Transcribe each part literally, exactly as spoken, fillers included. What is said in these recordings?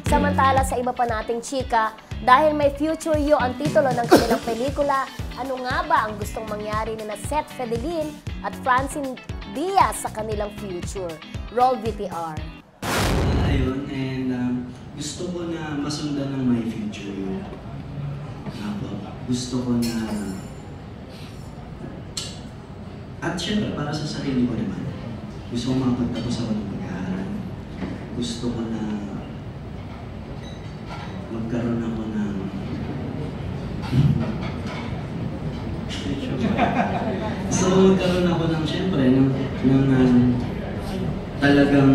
Samantala sa iba pa nating chika, dahil may Future You ang titulo ng kanilang pelikula, ano nga ba ang gustong mangyari ni na Seth Fedelin at Francine Diaz sa kanilang future? Roll V T R. Ayun, and um, gusto ko na masundan ng my future You. Ako, gusto ko na... At syempre, para sa sarili ko naman, gusto ko makapagtapos ako ng pag-aaral. Gusto ko na magkaroon ako ng... So, magkaroon ako ng, syempre, ng, ng um, talagang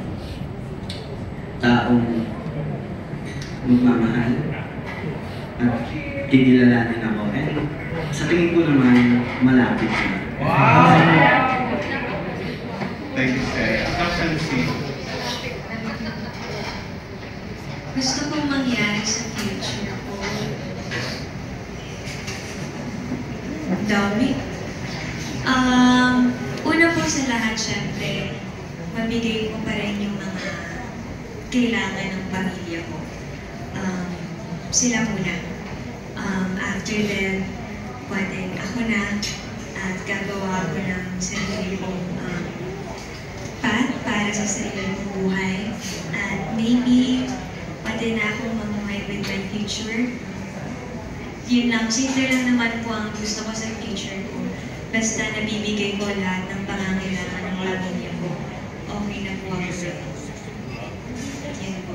taong magmamahal at kikilalanin ako. And sa tingin ko naman, malapit na. Wow! Thank you, sir. Francine. Gusto kong mangyari sa future ko. Dami. Um, una po sa lahat, syempre, mabigay ko pa rin yung mga kailangan ng pamilya ko. Um, sila muna. Um, after that, pwede ako na at gagawa ko ng sarili kong um, path para sa sarili kong buhay. At maybe, pwede na akong mamuhay with my future. Yun lang, simple lang naman po ang gusto ko sa future ko. Basta nabibigay ko lahat ng pangangailangan ng pamilya ko. Okay na po ako sa yan po.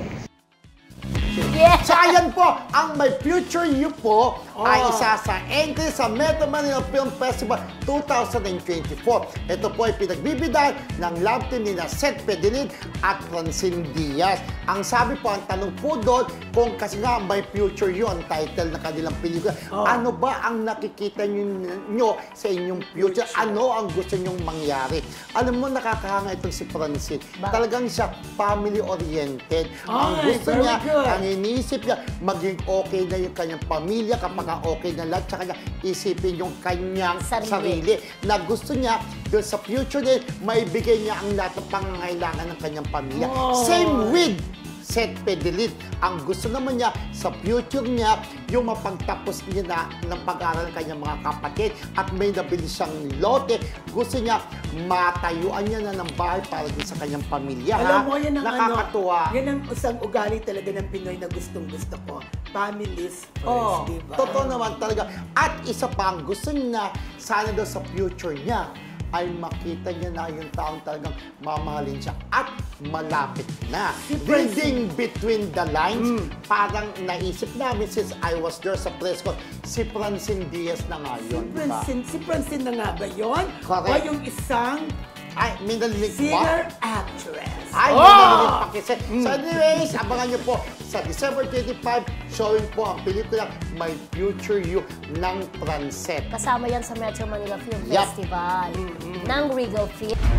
Yeah. So ayan po, ang My Future You po Oh. ay isa sa entry sa Metro Manila Film Festival two thousand twenty-four. Ito po ay pinagbibidahan ng love team ni na Seth Fedelin at Francine Diaz. Ang sabi po, ang tanong po doon, kung kasi nga My Future You ang title ng kanilang pelikula, Oh. ano ba ang nakikita nyo, nyo sa inyong future? Ano ang gusto nyong mangyari? Alam mo, nakakahanga itong si Francine. Ba? Talagang siya family-oriented. Ang Ay, gusto very niya, good. ang iniisip niya, maging okay na yung kanyang pamilya, kapag okay na lahat, tsaka niya isipin yung kanyang Sarili. sarili. Na gusto niya, doon sa future din, maibigay niya ang lahat ng pangangailangan ng kanyang pamilya. Oh. Same with Seth Fedelin. Ang gusto naman niya sa future niya, yung mapagtapos niya na ng pag-aaral ng kanyang mga kapatid at may nabili siyang lote. Gusto niya matayuan niya na ng bahay para din sa kanyang pamilya. Alam ha? mo, yan ang Nakakatuwa. ano, yan ang isang ugali talaga ng Pinoy na gustong-gusto ko. Families first, Oh, diba? totoo naman talaga. At isa pa ang gusto niya, sana daw sa future niya, ay makita niya na yung taong talagang mamahalin siya at malapit na. Si Francine- Reading between the lines, Mm. parang naisip namin since I was there sa press con, si Francine Diaz na nga Si yun, di ba? Francine, si Francine na nga ba yun? Correct. O yung isang Ay, may nalilig ba? singer-actress? Ay, Oh! may nalilig pa kasi. So anyways, abangan niyo po sa December twenty-five, showing po ang pelikula My Future You ng Francette. Kasama yan sa Metro Manila Film Yup. Festival ng Regal Film.